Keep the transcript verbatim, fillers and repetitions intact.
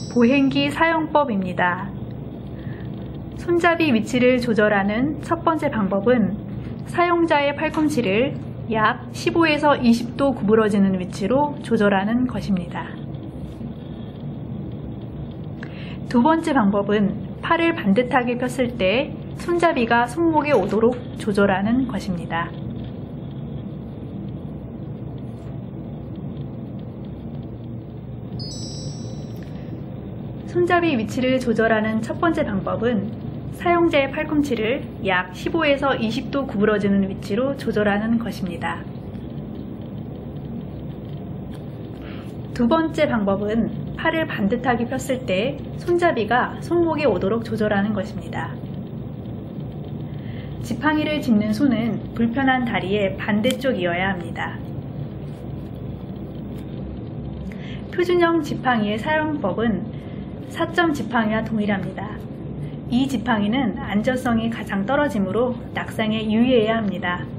보행기 사용법입니다. 손잡이 위치를 조절하는 첫 번째 방법은 사용자의 팔꿈치를 약 십오에서 이십 도 구부러지는 위치로 조절하는 것입니다. 두 번째 방법은 팔을 반듯하게 폈을 때 손잡이가 손목에 오도록 조절하는 것입니다. 손잡이 위치를 조절하는 첫 번째 방법은 사용자의 팔꿈치를 약 십오에서 이십 도 구부러지는 위치로 조절하는 것입니다. 두 번째 방법은 팔을 반듯하게 폈을 때 손잡이가 손목에 오도록 조절하는 것입니다. 지팡이를 짚는 손은 불편한 다리의 반대쪽이어야 합니다. 표준형 지팡이의 사용법은 사 점 지팡이와 동일합니다. 이 지팡이는 안전성이 가장 떨어지므로 낙상에 유의해야 합니다.